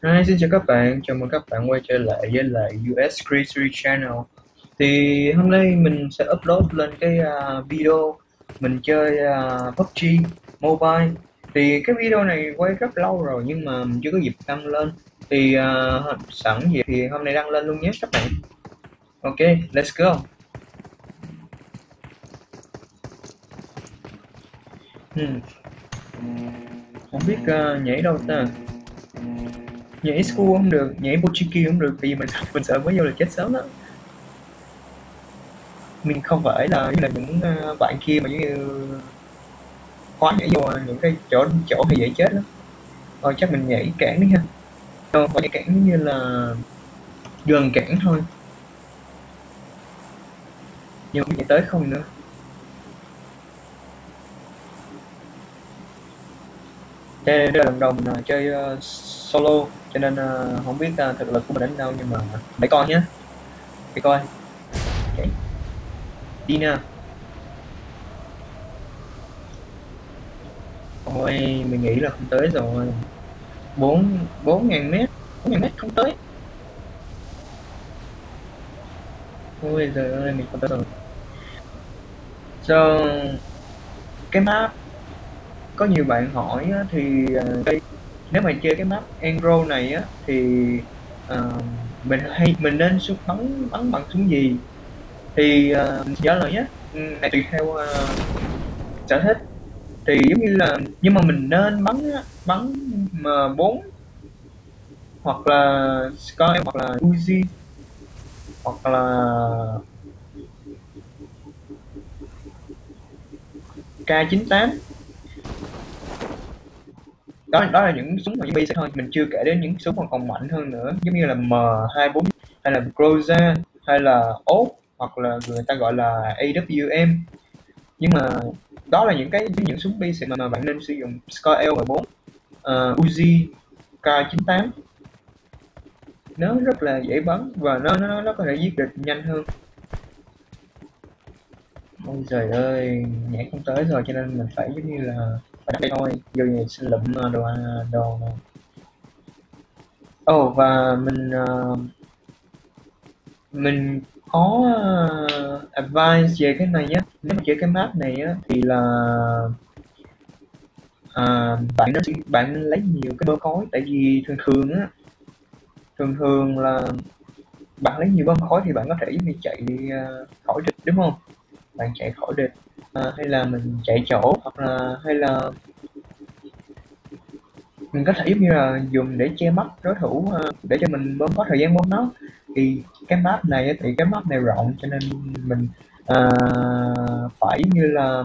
Hi, xin chào các bạn, chào mừng các bạn quay trở lại với lại US Creatory Channel. Thì hôm nay mình sẽ upload lên cái video mình chơi PUBG Mobile. Thì cái video này quay rất lâu rồi nhưng mà mình chưa có dịp đăng lên. Thì sẵn dịp thì hôm nay đăng lên luôn nhé các bạn. Ok, let's go. Hmm, không biết nhảy đâu ta. Nhảy school không được, nhảy Bochiki không được, tại vì mình sợ mới vô là chết sớm đó. Mình không phải là như là những bạn kia mà như khóa nhảy vô những cái chỗ chỗ hay dễ chết lắm. Thôi chắc mình nhảy cản đi ha. Không phải nhảy cản như là gần cản thôi, nhưng mà nhảy tới không nữa. Đây là lần đầu mình chơi solo, cho nên không biết thực lực của mình đến đâu, nhưng mà để coi nhé, để coi. Okay. Đi nè. Ôi mình nghĩ là không tới rồi. Bốn bốn ngàn mét, 4.000 mét không tới. Ôi trời ơi, mình không tới rồi. So, cái map có nhiều bạn hỏi á, thì nếu mà chơi cái map Enro này á thì ờ, mình nên bắn bằng súng gì, thì mình trả lời nhé. Này tùy theo sở thích. Thì giống như là, nhưng mà mình nên bắn M4 hoặc là Sky hoặc là Uzi hoặc là K98. Đó là những súng mà zombie sẽ thôi, mình chưa kể đến những súng mà còn mạnh hơn nữa, giống như là M24 hay là Groza hay là ốt, hoặc là người ta gọi là AWM. Nhưng mà đó là những súng basic mà bạn nên sử dụng: Scar L14, Uzi, K98. Nó rất là dễ bắn và nó có thể giết địch nhanh hơn. Ôi trời ơi, nhảy không tới rồi, cho nên mình phải giống như là phải đây thôi, giờ này xin lụm đồ. Và mình có advice về cái này nhé. Nếu mà chơi cái map này á thì là bạn nên lấy nhiều cái bơm khói, tại vì thường thường là bạn lấy nhiều bơm khói thì bạn có thể giống như chạy khỏi địch, đúng không? Bạn chạy khỏi địch, hay là mình chạy chỗ, hoặc là hay là mình có thể giống như là dùng để che mắt đối thủ, để cho mình có thời gian bơm nó. Thì cái map này rộng, cho nên mình à, phải như là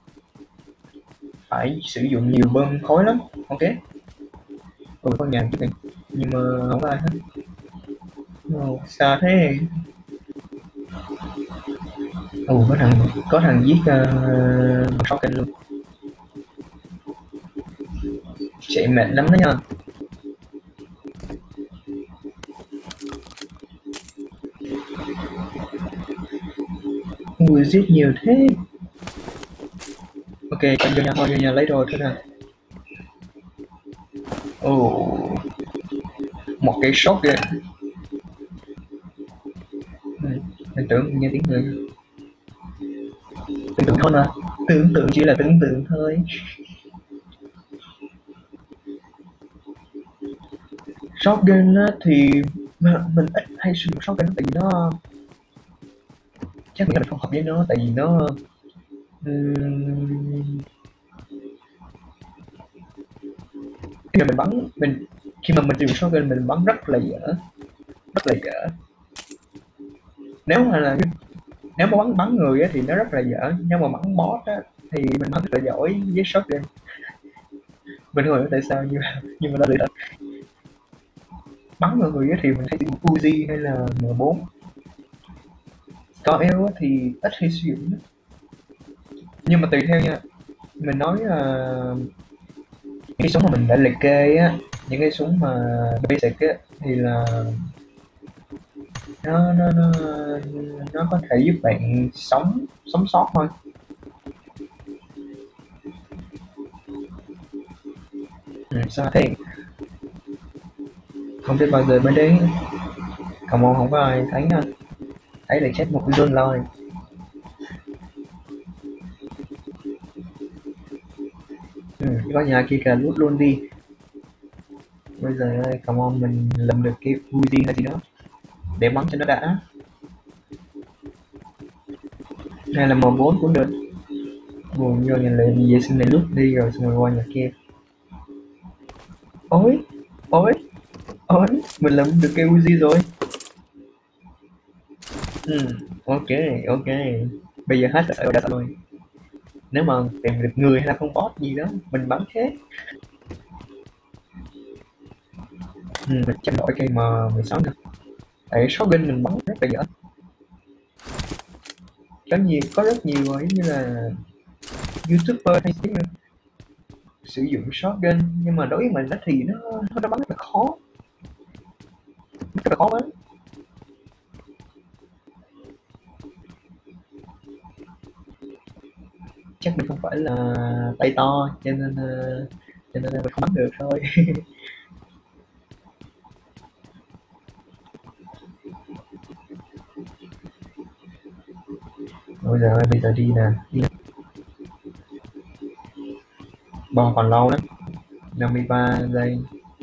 phải sử dụng nhiều bơm khói lắm. Ok. Con nhà chứ này, nhưng mà không ai hết. Xa thế. Có thằng giết sáu kênh luôn. Chạy mệt lắm đó nha. Người giết nhiều thế. Ok, con vô nhà thôi, vô nhà lấy đồ thôi nè. Một cái shot kìa. Mình tưởng nghe tiếng người. Tưởng tượng thôi mà, tưởng tượng chỉ là tưởng tượng thôi. Shotgun á, thì mình ít hay sử dụng shotgun, tại vì nó chắc mình không hợp với nó, tại vì nó ừm, khi mà mình sử dụng shotgun mình bắn rất là dở. Nếu mà bắn người á, thì nó rất là dở. Nếu mà bắn boss á, thì mình bắn rất là giỏi với shotgun. Mình không hiểu tại sao, nhưng mà nó lựa chọn bắn vào người á, thì mình hay sử dụng Uzi hay là M4. Còn eo á, thì ít hay sử dụng, nhưng mà tùy theo nha. Mình nói cái súng mà mình đã liệt kê á, những cái súng mà basic á, thì là nó nó nó nó có thể giúp bạn sống sống sót thôi. Sao thế? Không biết bao giờ bên đấy Come on, không có ai thấy nha. Thấy là chết một luôn rồi. Có nhà kia kìa, lút luôn đi. Bây giờ ơi, come on, mình làm được cái Uzi hay gì đó để bắn cho nó đã. Hay là M4 cũng được. Buồn vô nhà lại vệ sinh này lút đi rồi xong rồi qua nhà kia. Ôi, ôi, ôi, mình làm được cái Uzi rồi. Ok, ok. Bây giờ hết sợ đã sợ rồi. Nếu mà tìm được người hay là con boss gì đó, mình bắn chết. Mình tranh đổi cây M16 nè. Tại shotgun mình bắn rất là dở. Có rất nhiều giống như là YouTuber hay streamer sử dụng shotgun, nhưng mà đối với mình đó thì nó bắn rất là khó, rất là khó bắn. Chắc mình không phải là tay to cho nên là mình không bắn được thôi. Ôi giời ơi, bây giờ đi nè, đi bò còn lâu lắm, 53 giây.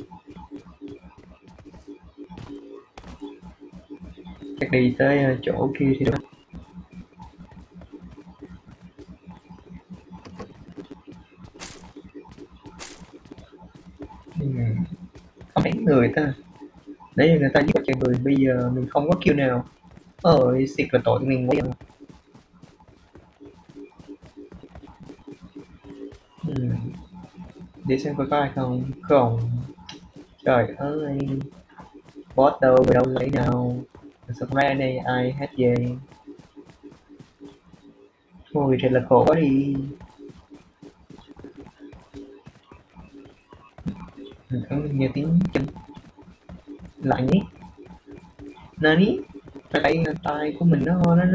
Chắc đi tới chỗ kia thì được. Có mấy người ta đấy, người ta giết cho người, bây giờ mình không có kill nào. Ôi xịt là tội mình quá. Để xem có ai không. Không, trời ơi, boss đâu về đâu lấy nào. Spray này ai hết về. Ôi thật là khổ quá đi. Nghe tiếng chân lại nhé. Nani? Tay tay của mình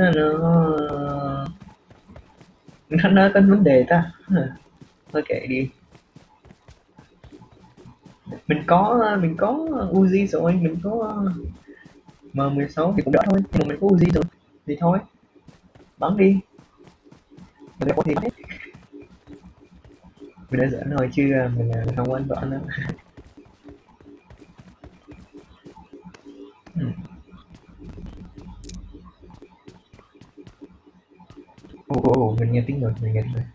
nó có vấn đề ta. Thôi kệ đi. Mình có Uzi rồi, mình có M16 thì cũng đỡ thôi, nhưng mà mình có Uzi rồi thì thôi, bắn đi. Mình đã có thì bắn hết. Mình đã giỡn thôi chứ mình không quên vợ nữa. Mình nghe tiếng rồi, mình nghe tiếng rồi.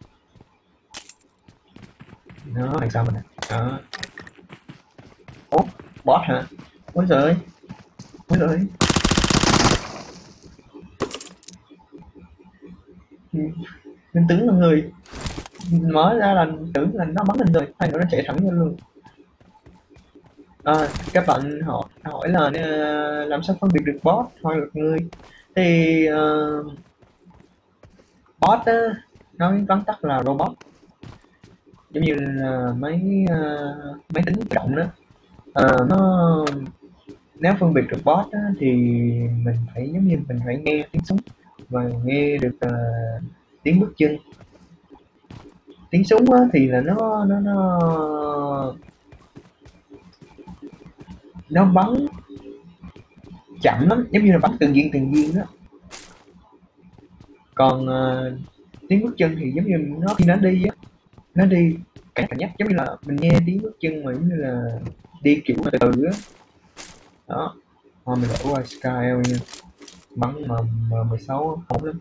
Nó làm sao mình nè. Đó. Ủa, bot hả? Ôi trời ơi, ôi trời ơi. Mình tưởng là người, mở ra là tưởng là nó bắn mình rồi, hay là nó chạy thẳng vô luôn. Các bạn hỏi hỏi là làm sao phân biệt được bot hoặc là người, thì bot á, nói vắn tắt là robot, giống như là máy tính tự động đó. Nó nếu phân biệt được bot á, thì mình phải giống như mình phải nghe tiếng súng và nghe được tiếng bước chân. Tiếng súng á, thì là nó bắn chậm lắm, giống như là bắn từng viên đó. Còn tiếng bước chân thì giống như nó khi nó đi á, nó đi cảm giác giống như là mình nghe tiếng bước chân mà giống như là đi kiểu từ từ á. Đó, thôi mình đổi qua Skyl nha, bắn mà 16 ổn lắm.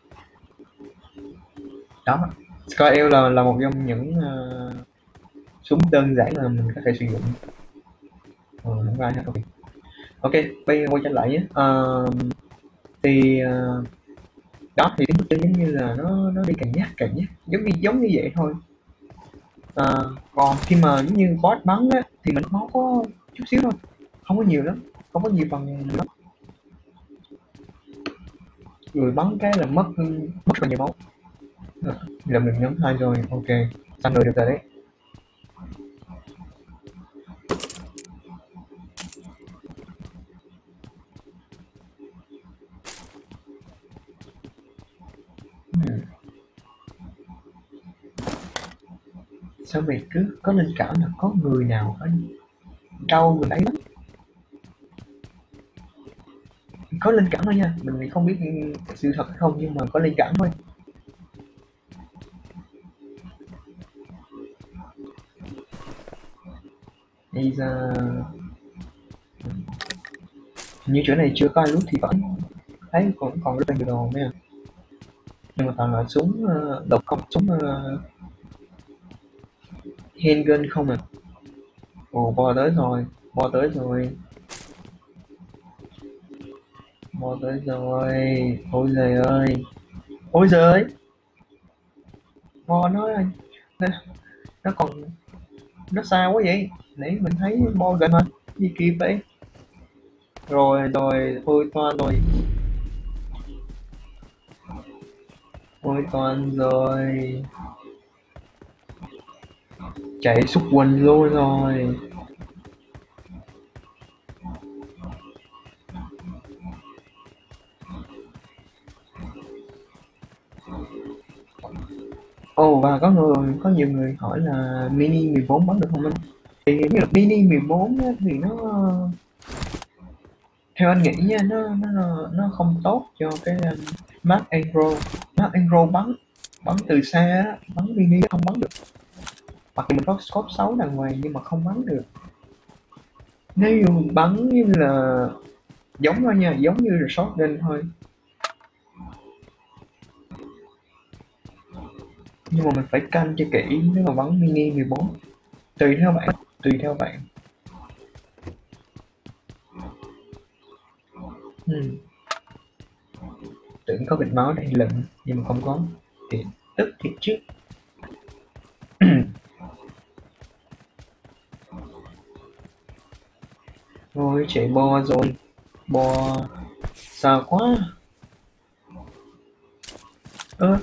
Đó, Skyl là một trong những súng đơn giản là mình có thể sử dụng. Không có ai hết. Ok, ok, bây giờ quay trở lại nhé. Thì đó thì tiếng bước chân giống như là nó đi cành nhát giống như vậy thôi. Còn khi mà giống như boss bắn á thì mình máu có chút xíu thôi, không có nhiều lắm, không có nhiều phần lắm. Người bắn cái là mất rất nhiều máu. Là mình nhóm 2 rồi, ok, xong rồi được rồi đấy. Sao mày cứ có linh cảm là có người nào ở đâu người ấy lắm. có linh cảm thôi nha, mình không biết sự thật hay không nhưng mà có linh cảm thôi. Bây giờ như chỗ này chưa có ai lút thì vẫn thấy còn rất là nhiều đồ nha, nhưng mà toàn là súng độc không, súng handgun không à. Ồ, bo tới rồi, bo tới rồi, bo tới rồi. Ôi giời ơi, ôi giời ơi, bo nó, nó còn, nó xa quá vậy, nãy mình thấy bo gần mà, gì kỳ vậy. Rồi rồi, ôi toan rồi, ôi toan rồi, chạy xúc quần luôn rồi. Ồ, và có nhiều người hỏi là Mini 14 bắn được không anh? Thì như là Mini 14 á, thì nó, theo anh nghĩ nha, nó không tốt cho cái Mark Angro. Mark Angro bắn bắn từ xa á, bắn Mini không bắn được. Mặc dù mình có scope 6 đàng hoàng nhưng mà không bắn được. Nếu như bắn như là giống thôi nha, giống như là shotgun thôi. Nhưng mà mình phải canh cho kỹ nếu mà bắn Mini 14. Tùy theo bạn, tùy theo bạn. Tưởng có bịch máu để lận nhưng mà không có, thì tức thiệt chứ. Ôi chạy bo rồi, bo xa quá. Ơ,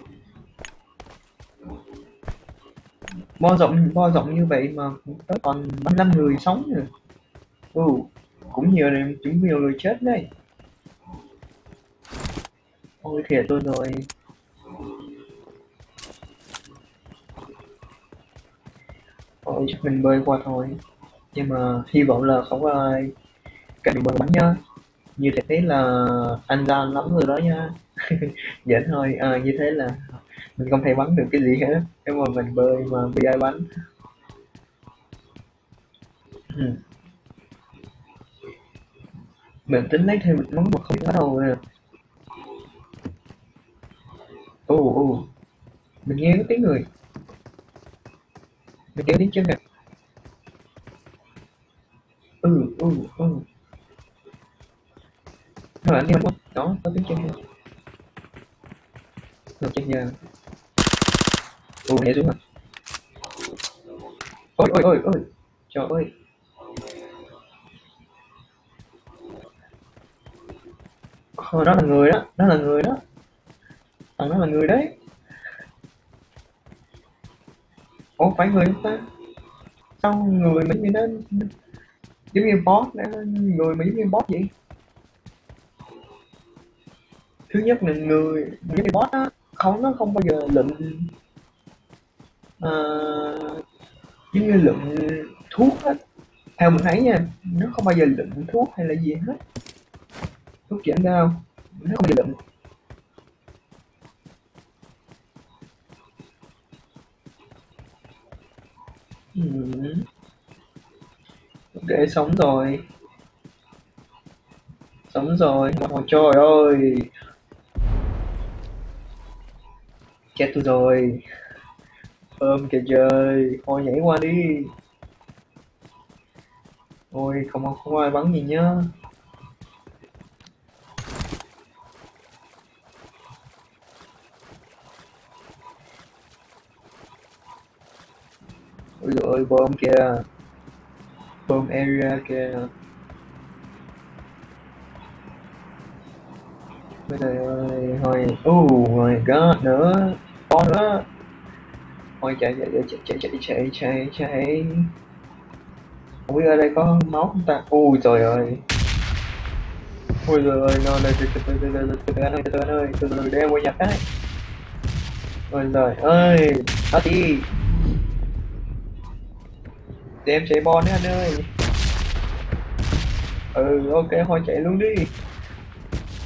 bo rộng như vậy mà tới toàn 35 người sống rồi. Ừ, cũng nhiều này, cũng nhiều người chết đấy. Ôi thiệt tôi rồi. Ôi chắc mình bơi qua thôi, nhưng mà hy vọng là không có ai cạnh mình bơi bắn nhá. Như thế là anh gian lắm rồi đó nha. Giỡn thôi, như thế là mình không thể bắn được cái gì hết nếu mà mình bơi mà bị ai bắn. Mình tính lấy thêm một món mà không có đâu nè. Ồ ồ, mình nghe có tiếng người, mình nghe tiếng chân nè. Ừ. Nó là anh em không? Đó, có tiếng chân nè. Rồi chân nhà. Ồ, nhảy xuống rồi. Ôi. Trời ơi. Đó là người đó, đó là người đó. Thằng đó là người đấy. Ủa phải người không ta? Sao người mà như nó giống như boss đó, người mà giống như boss vậy? Thứ nhất là người giống như boss á, không, nó không bao giờ lụm giống như lụm thuốc hết. Theo mình thấy nha, nó không bao giờ lụm thuốc hay là gì hết. Thuốc giảm đau, nó không bao giờ lụm. Ừm, ok, sống rồi. Ôi trời ơi, chết tôi rồi. Ôm kìa trời, thôi nhảy qua đi. Ôi không ai bắn gì nhá. Ôi trời ơi, bom kìa, bom area kìa. Ôi trời ơi, thôi, oh my god, nữa, to nữa. Thôi chạy. Không biết ở đây có máu không ta? Ui trời ơi, ôi trời ơi, no đây, từ anh ơi, từ đeo qua nhặt cái. Ôi trời ơi, nó đi, để chạy bon đấy anh ơi. Ừ, ok, thôi chạy luôn đi.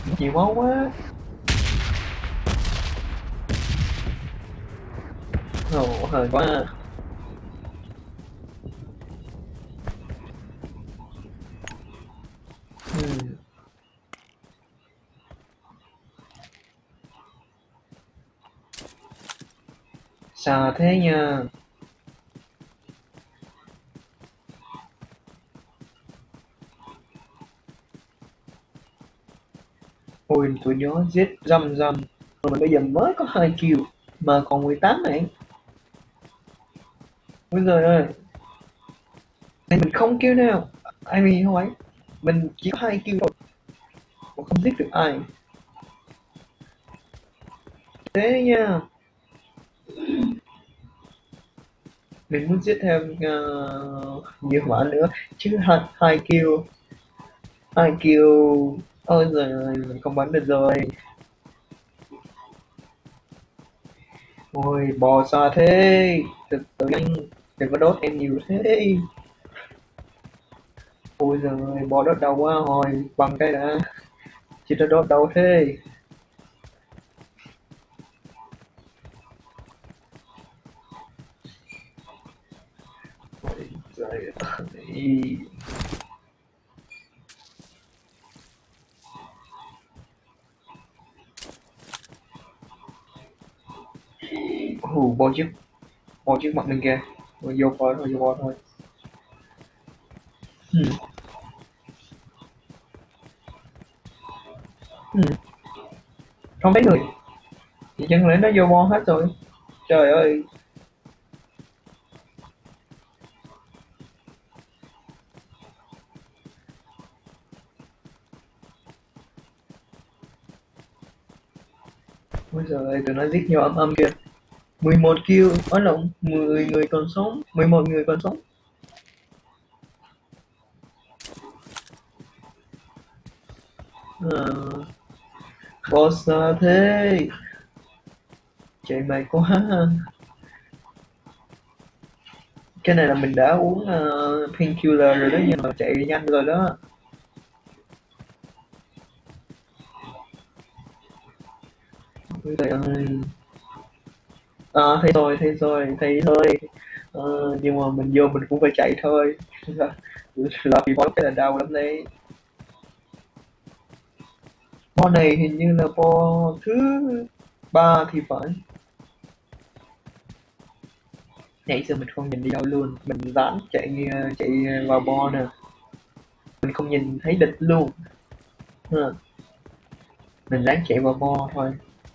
Nhiều máu quá. Ồ, hời quá. Ừ. Sao thế nha. Ôi tụi nó giết răm răm mà mình bây giờ mới có 2 kill mà còn 18 này. Ôi giời ơi, này mình không kill nào. Ai mình không ấy. Mình chỉ có 2 kill thôi mà không giết được ai. Thế nha. Mình muốn giết thêm nhiều bạn nữa chứ hai kill, 2 kill. Ôi giời ơi, mình không bắn được rồi. Ôi bò xa thế. Từ từ anh, đừng có đốt em nhiều thế. Ôi giời ơi, bò đốt đầu quá rồi, bằng cái đã. Chị đã đốt đầu thế. Ôi giời ơi. Bò trước mặt mình kìa. Rồi vô bò thôi, vô bò thôi. Ừ. Ừ. Không thấy người. Chị chẳng lẽ nó vô bò hết rồi. Trời ơi. Ôi giời ơi, tụi nó giết nhau âm âm kìa. 11 kill, ở lộn, 10 người còn sống, 11 người còn sống. Ờ, boss à, thế chạy mày quá. Cái này là mình đã uống painkiller rồi đó nhưng mà chạy nhanh rồi đó. Ôi trời ơi. À, thấy rồi, thấy thôi. Nhưng mà mình vô mình cũng phải chạy thôi. Là vì boss cái là đau lắm đấy. Bo này hình như là bo thứ ba thì phải. Nãy giờ mình không nhìn đi đâu luôn, mình dán chạy vào bo nè, mình không nhìn thấy địch luôn. Ừ. Mình ráng chạy vào bo thôi.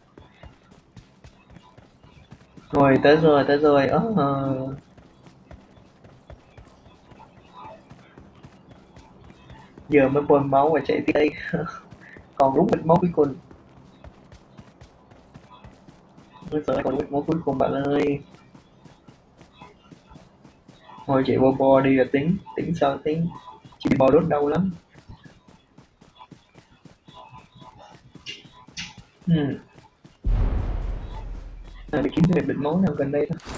Rồi tới rồi giờ mới bơm máu và chạy tiếp đây. Còn đúng một máu cuối cùng. Bây giờ còn một máu cuối cùng bạn ơi. Thôi chạy bo bo đi là tính tính sao tính. Chỉ bò đốt đau lắm. Ừ. Để kiếm thêm định máu nào gần đây thôi.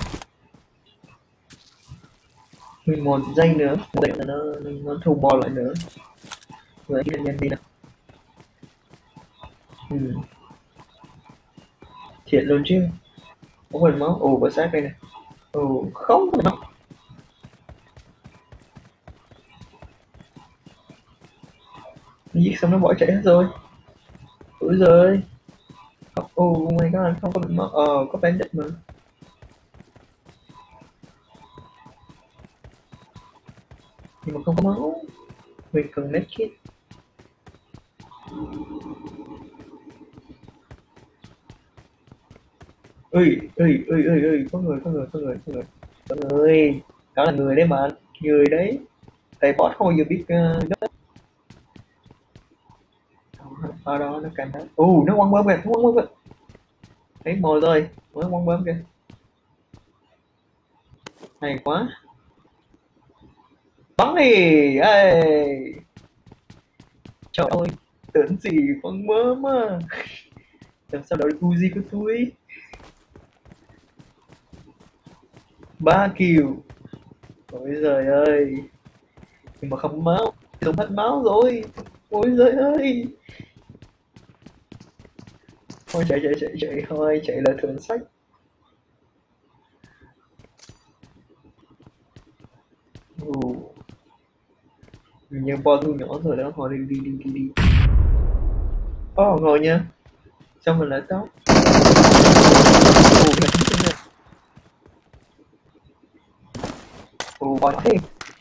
11 giây nữa, vậy là nó thu bò lại nữa. Rồi đi nhanh đi nào. Ừ. Thiệt luôn chứ. Có quên máu, ồ có xác đây này. Ồ không có máu. Nó giết xong nó bỏ chạy hết rồi. Ủa rồi. Oh my god, không có bị máu. Có bandit mà. Nhưng mà không có máu. Mình cần medkit. Ơi, có người. Đó là người đấy mà. Người đấy. Tại bot không bao giờ biết đất. Ở đó nó canh đó. Nó quăng bơm kìa, nó quăng bơm kìa. Thấy mồi rồi, mới quăng bơm kìa. Hay quá. Bắn đi. Ê. Trời ơi, tưởng gì quăng bơm á. Làm sao đổi Uzi của tôi. 3 kill. Ôi giời ơi. Nhưng mà không máu. Không hết máu rồi. Ôi giời ơi. Thôi chạy thôi, chạy là thượng sách. Ồ, như bo thu nhỏ rồi đó, thôi đi. Ồ, ngồi nha, xong mình lại tóc. Ồ, là tính thế này. Ồ, bo nhỏ thế.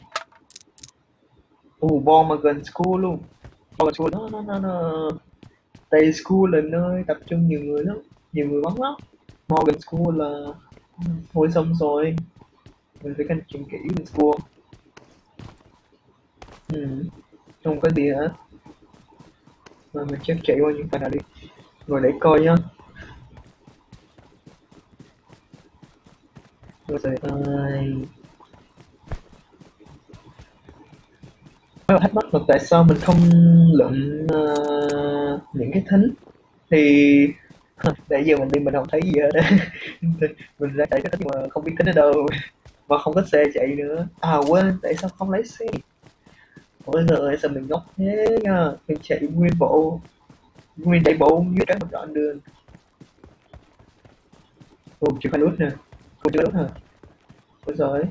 Ồ, bo mà gần school luôn. Bo gần school, nó. Tại school là nơi tập trung nhiều người lắm, nhiều người bắn lắm. Morgan School là thôi xong rồi, mình phải canh chừng kỹ Morgan School. Ừ, không có gì hả? Mà mình chắc chạy qua những phần nào đi, rồi để coi nhá. Rồi trời ơi, rất là thắc mắc là tại sao mình không lượm những cái thính thì nãy giờ mình đi mình không thấy gì hết á. Mình ra chạy cái thính mà không biết thính ở đâu, mà không có xe chạy nữa. À quên, tại sao không lấy xe? Ôi giời ơi, sao mình ngốc thế nha, mình chạy nguyên chạy bộ dưới cái một đoạn đường. Ồ, chưa phải nút nè, cô chưa nút hả? Ôi giời,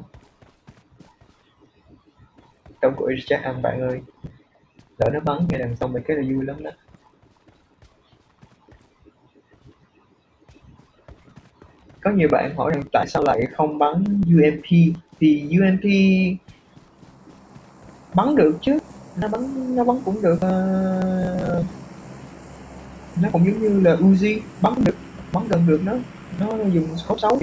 công cụ chắc ăn bạn ơi, lỡ nó bắn ngay đằng sau mình cái là vui lắm đó. Có nhiều bạn hỏi rằng tại sao lại không bắn UMP, thì UMP bắn được chứ, nó bắn cũng được, nó cũng giống như là Uzi bắn gần được, nó dùng khẩu 6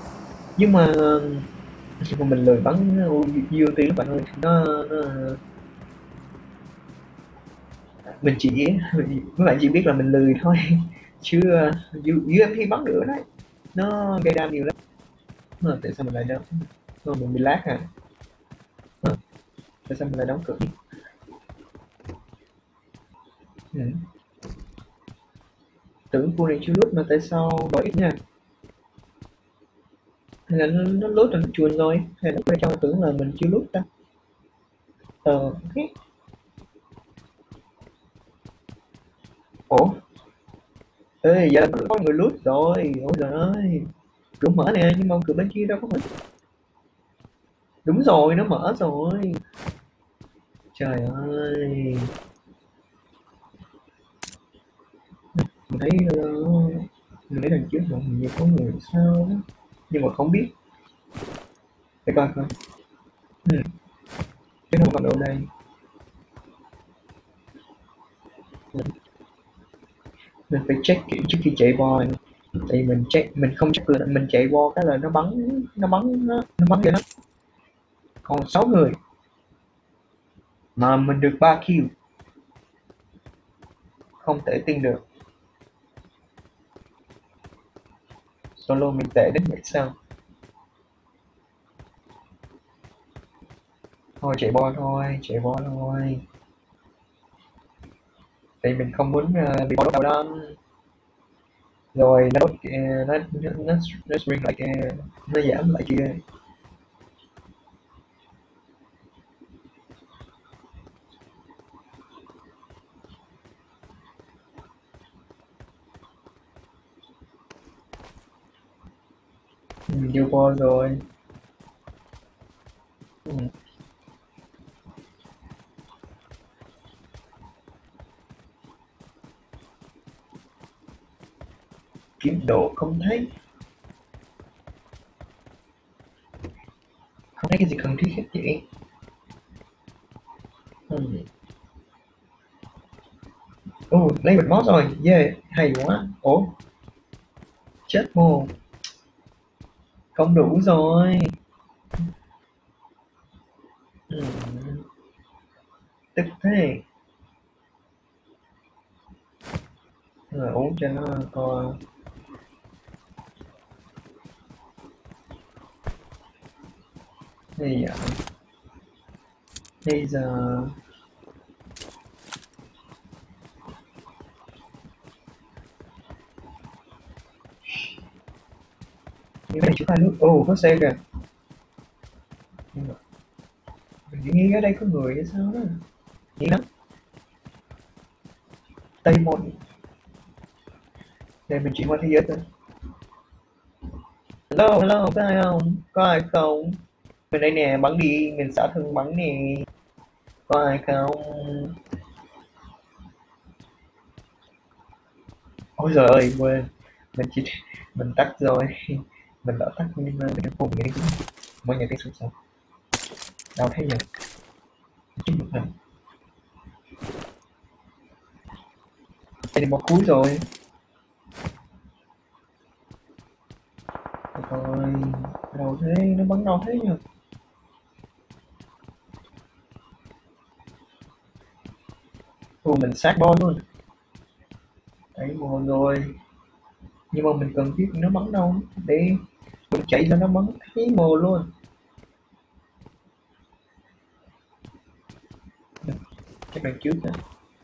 nhưng mà mình lười bắn UMP các bạn ơi, nó mình chỉ mấy bạn chỉ biết là mình lười thôi chứ UMP bắn được đấy, nó gây đam nhiều lắm. Mà tại sao mình lại đóng, mình bị lag à? Ờ, tại sao mình lại đóng cửa? Ừ. Tưởng khu này chưa lút mà tại sao bỏ ít nha? Hay là nó lút rồi nó chuồn rồi, hay là nó cho tưởng là mình chưa lút ta? Ok. Ủa, ê giờ có người lút rồi, ôi trời ơi, cửa mở nè nhưng mà cửa bên kia đâu có mở. Đúng rồi, nó mở rồi, trời ơi. Mình thấy mình thấy đằng trước mà hình như có người sao á, nhưng mà không biết, để coi coi. Ừ, cái nào còn đâu đây. Mình phải check kỹ trước khi chạy bo, thì mình không check được, mình chạy bo cái là nó bắn vậy đó. Còn 6 người mà mình được 3 kill, không thể tin được, solo mình tệ đến vậy sao? Thôi chạy bo thôi, tại mình không muốn bị bỏ đầu đâm. Rồi nó spring lại kia, nó giảm lại kia. Mình vô bo rồi. Ừ. Kiếm độ không thấy cái gì cần thiết hết vậy. Ừ. Lấy bịch boss rồi, yeah, hay quá. Ủa, chết mồ, không đủ rồi. Ừ. Tức thế. Rồi uống cho nó coi. Bây giờ bây giờ như này chúng ta nước, có xe kìa. Nhưng mà mình nghĩ ở đây có người hay sao đó, nghĩ lắm. Tây một, Để mình chuyển qua thế giới thôi. Hello, hello, có ai không? Có ai không? Mình đây nè, bắn đi, mình xả thân bắn nè. Có ai không? Ôi giời ơi, quên. Mình chỉ mình tắt rồi. Mình đã tắt nhưng mà mình không nghĩ mới nhận cái số sao. Đâu thấy nhỉ? Chính một lần. Đây là một cuối rồi. Rồi, đâu thế? Nó bắn đâu thế nhỉ? Ồ, mình sát bom luôn. Đấy, một rồi. Nhưng mà mình cần biết nó bắn đâu. Để mình chạy cho nó bắn thấy mồ luôn. Chắc đằng trước nè.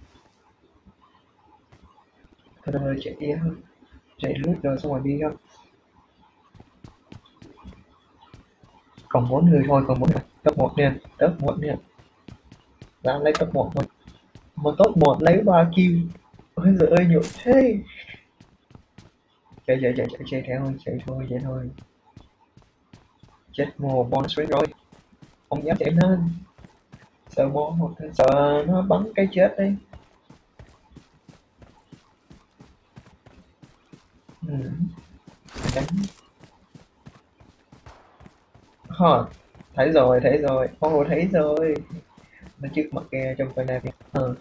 Thôi đâu chạy đi hơn. Chạy lướt rồi xong rồi đi không? Còn 4 người thôi, còn 4 người. Top 1 nha, top 1 nha. Đang lấy top 1 thôi. Mà top 1 lấy 3 kill. Ôi giời ơi, nhiều thế. Chạy theo thôi, chạy thôi. Chết mồ, bonus ring rồi. Không dám chạy lên. Sợ bo một sợ nó bắn cái chết đi. Ừ. Đánh. Hả? Thấy rồi. Ồ, thấy rồi. Nó trước mặt kia trong coi nè. Ờ.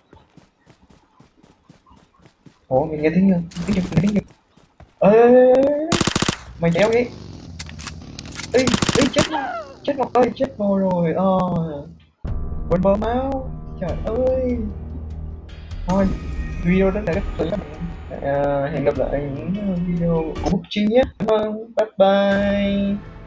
Ủa, mình nghe tiếng chưa? Tiếng chưa? Ê, ê, ê, ê. Mày chéo đi. Ê, ê, chết một ơi, chết vô rồi. Ờ. Quên bơm máu. Trời ơi. Thôi, video đến đây kết thúc các bạn. Hẹn gặp lại những video của Bút Chi nhé. Cảm ơn. Bye bye.